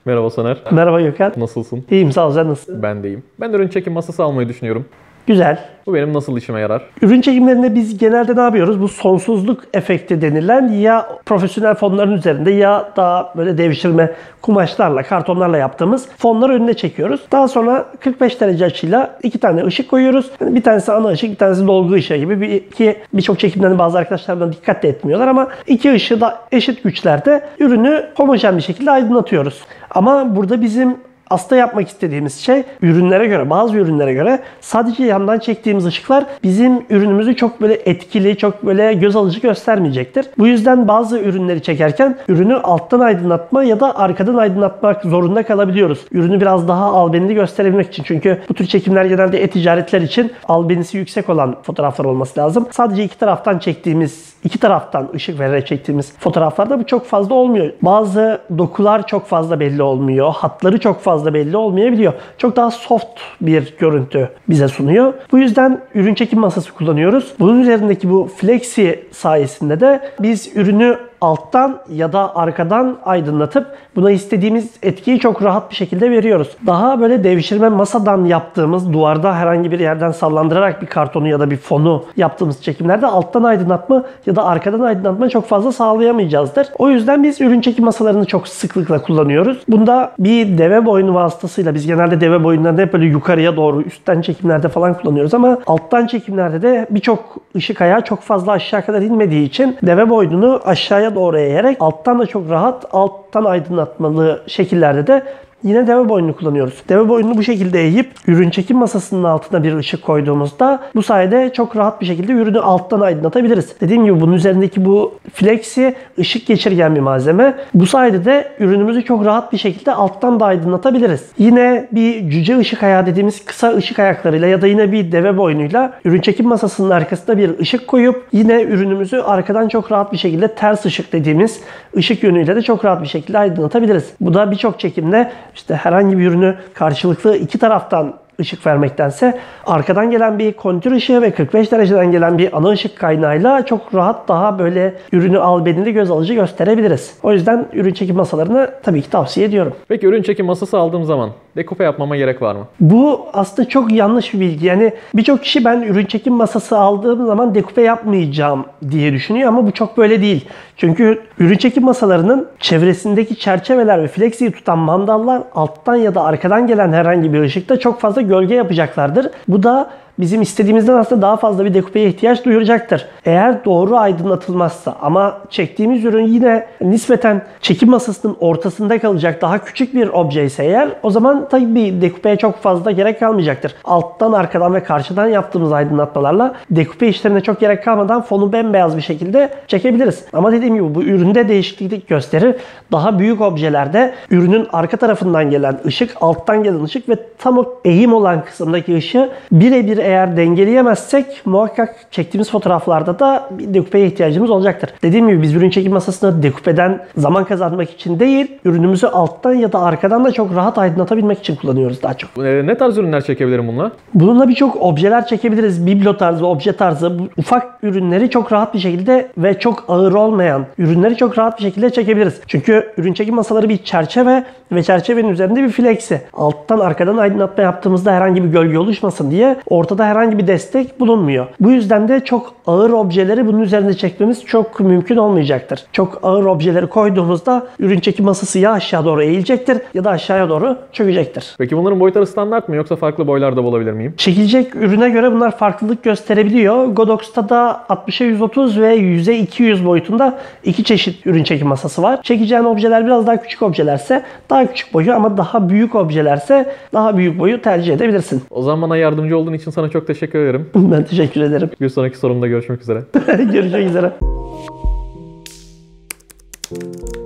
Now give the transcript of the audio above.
Merhaba Soner. Merhaba Gökhan. Nasılsın? İyiyim, sağ ol. Sen nasılsın? Ben de iyiyim. Ben de ürün çekim masası almayı düşünüyorum. Güzel. Bu benim nasıl işime yarar? Ürün çekimlerinde biz genelde ne yapıyoruz? Bu sonsuzluk efekti denilen ya profesyonel fonların üzerinde ya daha böyle devşirme kumaşlarla, kartonlarla yaptığımız fonları önüne çekiyoruz. Daha sonra 45 derece açıyla 2 tane ışık koyuyoruz. Yani bir tanesi ana ışık, bir tanesi dolgu ışığı gibi. Birçok çekimlerinde bazı arkadaşlar buna dikkat de etmiyorlar ama iki ışığı da eşit güçlerde ürünü homojen bir şekilde aydınlatıyoruz. Ama burada bizim aslında yapmak istediğimiz şey ürünlere göre, bazı ürünlere göre sadece yandan çektiğimiz ışıklar bizim ürünümüzü çok böyle etkili, çok böyle göz alıcı göstermeyecektir. Bu yüzden bazı ürünleri çekerken ürünü alttan aydınlatma ya da arkadan aydınlatmak zorunda kalabiliyoruz. Ürünü biraz daha albenili gösterebilmek için. Çünkü bu tür çekimler genelde e-ticaretler için albenisi yüksek olan fotoğraflar olması lazım. Sadece iki taraftan ışık vererek çektiğimiz fotoğraflarda bu çok fazla olmuyor. Bazı dokular çok fazla belli olmuyor. Hatları çok fazla belli olmayabiliyor. Çok daha soft bir görüntü bize sunuyor. Bu yüzden ürün çekim masası kullanıyoruz. Bunun üzerindeki bu flexi sayesinde de biz ürünü alttan ya da arkadan aydınlatıp buna istediğimiz etkiyi çok rahat bir şekilde veriyoruz. Daha böyle devşirme masadan yaptığımız, duvarda herhangi bir yerden sallandırarak bir kartonu ya da bir fonu yaptığımız çekimlerde alttan aydınlatma ya da arkadan aydınlatma çok fazla sağlayamayacağızdır. O yüzden biz ürün çekim masalarını çok sıklıkla kullanıyoruz. Bunda bir deve boynu vasıtasıyla, biz genelde deve boyunlarını hep böyle yukarıya doğru üstten çekimlerde falan kullanıyoruz ama alttan çekimlerde de birçok ışık ayağı çok fazla aşağı kadar inmediği için deve boynunu aşağıya doğru eğerek alttan da çok rahat, alttan aydınlatmalı şekillerde de yine deve boynunu kullanıyoruz. Deve boynunu bu şekilde eğip ürün çekim masasının altına bir ışık koyduğumuzda bu sayede çok rahat bir şekilde ürünü alttan aydınlatabiliriz. Dediğim gibi bunun üzerindeki bu flexi ışık geçirgen bir malzeme. Bu sayede de ürünümüzü çok rahat bir şekilde alttan da aydınlatabiliriz. Yine bir cüce ışık ayağı dediğimiz kısa ışık ayaklarıyla ya da yine bir deve boynuyla ürün çekim masasının arkasında bir ışık koyup yine ürünümüzü arkadan çok rahat bir şekilde ters ışık dediğimiz ışık yönüyle de çok rahat bir şekilde aydınlatabiliriz. Bu da birçok çekimde İşte herhangi bir ürünü karşılıklı iki taraftan ışık vermektense arkadan gelen bir kontür ışığı ve 45 dereceden gelen bir ana ışık kaynağıyla çok rahat daha böyle ürünü albenili göz alıcı gösterebiliriz. O yüzden ürün çekim masalarını tabii ki tavsiye ediyorum. Peki ürün çekim masası aldığım zaman dekupe yapmama gerek var mı? Bu aslında çok yanlış bir bilgi. Yani birçok kişi ben ürün çekim masası aldığım zaman dekupe yapmayacağım diye düşünüyor ama bu çok böyle değil. Çünkü ürün çekim masalarının çevresindeki çerçeveler ve flexiyi tutan mandallar alttan ya da arkadan gelen herhangi bir ışıkta çok fazla gölge yapacaklardır. Bu da bizim istediğimizden aslında daha fazla bir dekupeye ihtiyaç duyuracaktır. Eğer doğru aydınlatılmazsa ama çektiğimiz ürün yine nispeten çekim masasının ortasında kalacak daha küçük bir obje ise eğer, o zaman tabii bir dekupeye çok fazla gerek kalmayacaktır. Alttan, arkadan ve karşıdan yaptığımız aydınlatmalarla dekupe işlerine çok gerek kalmadan fonu bembeyaz bir şekilde çekebiliriz. Ama dediğim gibi bu üründe değişiklik gösterir. Daha büyük objelerde ürünün arka tarafından gelen ışık, alttan gelen ışık ve tam o eğim olan kısımdaki ışığı birebir eğer dengeleyemezsek muhakkak çektiğimiz fotoğraflarda da bir dekupeye ihtiyacımız olacaktır. Dediğim gibi biz ürün çekim masasını dekupeden zaman kazanmak için değil, ürünümüzü alttan ya da arkadan da çok rahat aydınlatabilmek için kullanıyoruz daha çok. Ne tarz ürünler çekebilirim bununla? Bununla birçok objeler çekebiliriz. Biblo tarzı, obje tarzı, ufak ürünleri çok rahat bir şekilde ve çok ağır olmayan ürünleri çok rahat bir şekilde çekebiliriz. Çünkü ürün çekim masaları bir çerçeve ve çerçevenin üzerinde bir flexi. Alttan arkadan aydınlatma yaptığımızda herhangi bir gölge oluşmasın diye ortada herhangi bir destek bulunmuyor. Bu yüzden de çok ağır objeleri bunun üzerinde çekmemiz çok mümkün olmayacaktır. Çok ağır objeleri koyduğumuzda ürün çekim masası ya aşağı doğru eğilecektir ya da aşağıya doğru çökecektir. Peki bunların boyutları standart mı yoksa farklı boylarda bulabilir miyim? Çekilecek ürüne göre bunlar farklılık gösterebiliyor. Godox'ta da 60'a 130 ve 100'e 200 boyutunda iki çeşit ürün çekim masası var. Çekeceğin objeler biraz daha küçük objelerse daha küçük boyu ama daha büyük objelerse daha büyük boyu tercih edebilirsin. O zaman bana yardımcı olduğun için sana çok teşekkür ederim. Ben teşekkür ederim. Bir sonraki sorumda görüşmek üzere. Görüşmek üzere.